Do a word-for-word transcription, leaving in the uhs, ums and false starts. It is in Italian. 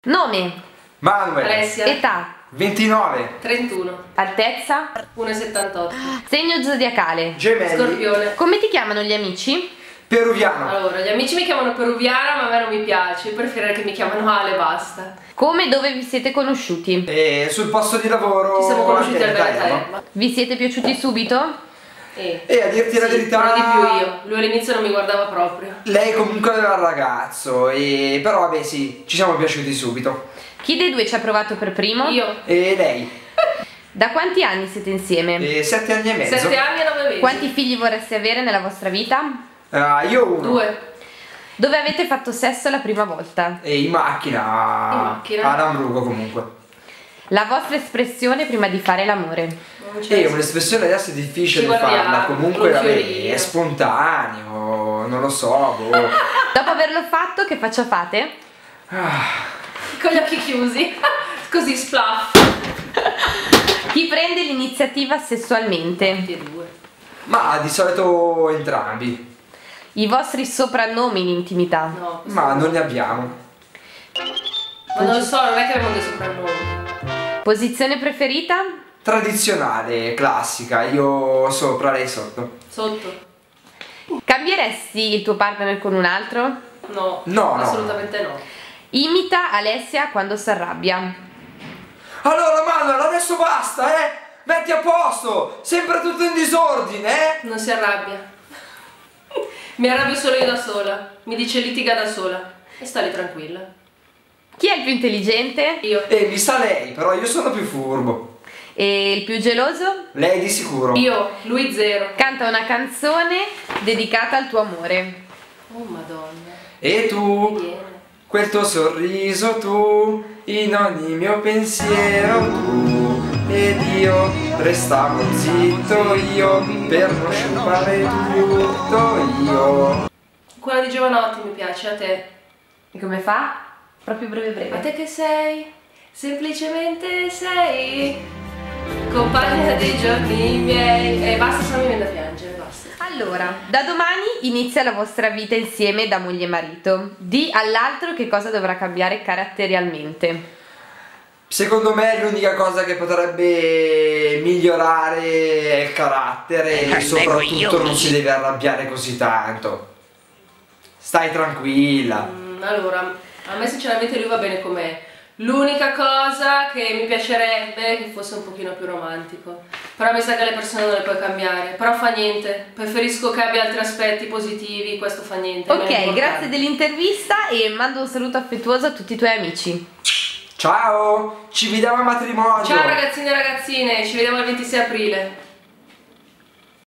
Nome. Manuel. Alessia. Età. ventinove. trentuno. Altezza. uno e settantotto. Segno zodiacale. Gemelli. Scorpione. Come ti chiamano gli amici? Peruviano. Allora, gli amici mi chiamano peruviana, ma a me non mi piace. Io preferirei che mi chiamano Ale, basta. Come e dove vi siete conosciuti? E sul posto di lavoro. Ci siamo conosciuti al Veneta Veneta Erba. Erba. Vi siete piaciuti subito? E, E a dirti la sì, verità, però di più io. Lui all'inizio non mi guardava proprio. lei comunque aveva il ragazzo, e però vabbè sì, ci siamo piaciuti subito. Chi dei due ci ha provato per primo? Io. E lei? Da quanti anni siete insieme? E sette anni e mezzo. Sette anni e nove mesi. Quanti figli vorreste avere nella vostra vita? Ah, io uno. Due. Dove avete fatto sesso la prima volta? E in macchina. In macchina. Ad Amburgo comunque. La vostra espressione prima di fare l'amore? Non c'è- E un'espressione adesso è difficile Ci di farla, guardiamo, comunque un vabbè, fiorino. è spontaneo, non lo so, boh. Dopo averlo fatto, che faccia fate? Ah, Con gli occhi chiusi. Così splaff. Chi prende l'iniziativa sessualmente? Tutti e due. ma di solito entrambi, I vostri soprannomi in intimità? No. questo ma no. non ne abbiamo. Ma non lo so, non è che abbiamo dei soprannomi. Posizione preferita? Tradizionale, classica, io sopra, lei sotto. Sotto? Cambieresti il tuo partner con un altro? No. No, no. Assolutamente no. Imita Alessia quando si arrabbia. Allora Manuel, adesso basta, eh! Metti a posto! Sempre tutto in disordine, eh! Non si arrabbia. Mi arrabbio solo io da sola. Mi dice litiga da sola. E sta lì tranquilla. Chi è il più intelligente? Io. E mi sa lei, però io sono più furbo. E il più geloso? Lei di sicuro. Io. Lui zero. Canta una canzone dedicata al tuo amore. Oh madonna. E tu? Viene. Quel tuo sorriso tu, in ogni mio pensiero tu, ed io restavo zitto io, per non sciupare tutto io. Quella di Giovanotti mi piace, a te. E come fa? Proprio breve A breve. te che sei? Semplicemente sei compagna dei giorni miei. E basta, se no mi viene da piangere, basta. Allora, da domani inizia la vostra vita insieme da moglie e marito. Di all'altro che cosa dovrà cambiare caratterialmente. Secondo me l'unica cosa che potrebbe migliorare è il carattere e soprattutto non si deve arrabbiare così tanto. Stai tranquilla. Mm, allora, a me sinceramente lui va bene com'è. L'unica cosa che mi piacerebbe è che fosse un pochino più romantico. Però mi sa che le persone non le puoi cambiare. Però fa niente. Preferisco che abbia altri aspetti positivi, questo fa niente. non è Ok, importante. grazie dell'intervista e mando un saluto affettuoso a tutti i tuoi amici. Ciao, ci vediamo al matrimonio. Ciao ragazzini e ragazzine, ci vediamo il ventisei aprile.